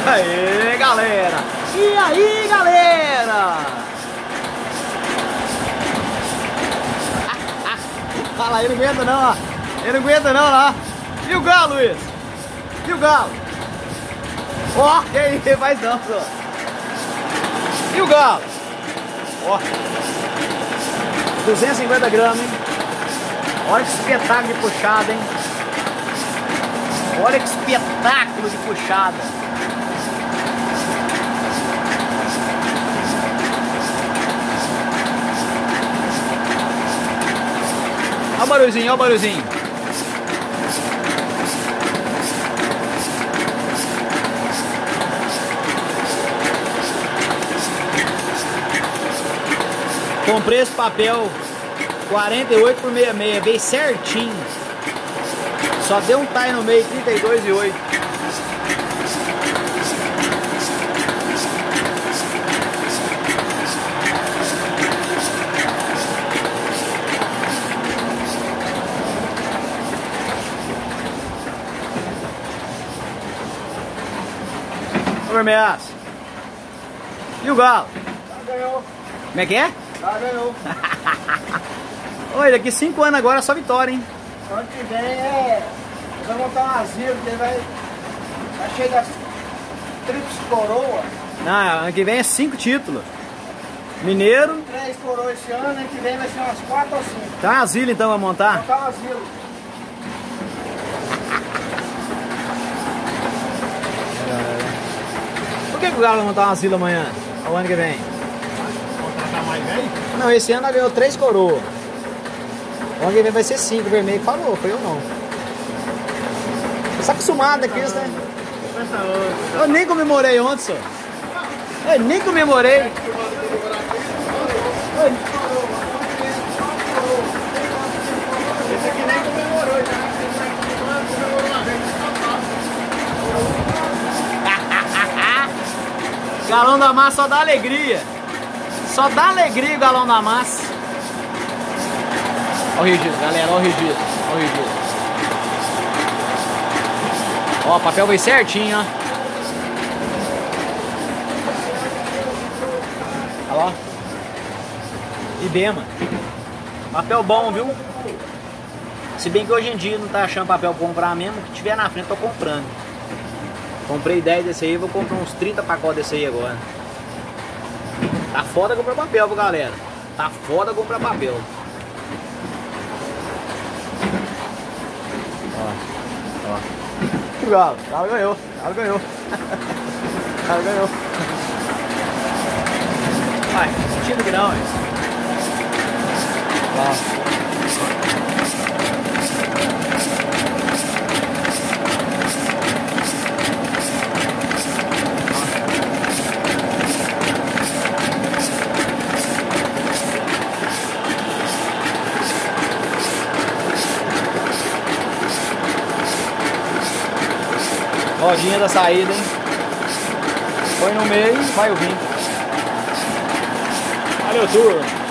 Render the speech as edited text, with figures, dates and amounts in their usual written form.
Aê, galera! E aí, galera? Olha lá, ele não aguenta não, ó. Ele não aguenta não, lá. E o galo, Luiz? E o galo? Ó, que aí, faz não, só. E o galo? Ó. 250 gramas, hein? Olha que espetáculo de puxada, hein? Olha que espetáculo de puxada. Olha o barulhinho, olha o barulhinho. Comprei esse papel 48 por 66, veio certinho. Só deu um tie no meio, 32,8. Ô, Vermelhaço. E o galo? Já ganhou. Como é que é? Já ganhou. Oi, daqui 5 anos agora é só vitória, hein? Ano que vem nós vamos montar um asilo, que vai chegar das tríplice coroa. Não, ano que vem é 5 títulos. Mineiro. 3 coroas esse ano, ano que vem vai ser umas 4 ou 5. Tá um asilo então, vai montar? Montar um asilo. Por que o galo vai montar um asilo amanhã? O ano que vem? Contratar mais velho? Não, esse ano ganhou 3 coroas. O ano que vem vai ser 5, o vermelho que falou, foi eu não. Você tá acostumado com isso, né? Eu nem comemorei ontem, só. Eu nem comemorei. Esse aqui nem comemorou, já. Galão da massa só dá alegria. Só dá alegria o galão da massa. Olha o registro, galera, olha o registro. Olha o registro. Ó, o papel veio certinho, ó. Olha lá. Ibema. Papel bom, viu? Se bem que hoje em dia não tá achando papel pra comprar mesmo, o que tiver na frente tô comprando. Comprei 10 desse aí, vou comprar uns 30 pacotes desse aí agora. Tá foda comprar papel, viu, galera? Tá foda comprar papel. Ó, ó. O galo ganhou, o galo ganhou. O galo ganhou. Vai, sentindo que não, hein? Ó. Rodinha da saída, hein? Foi no meio, vai o vinho. Valeu, turma!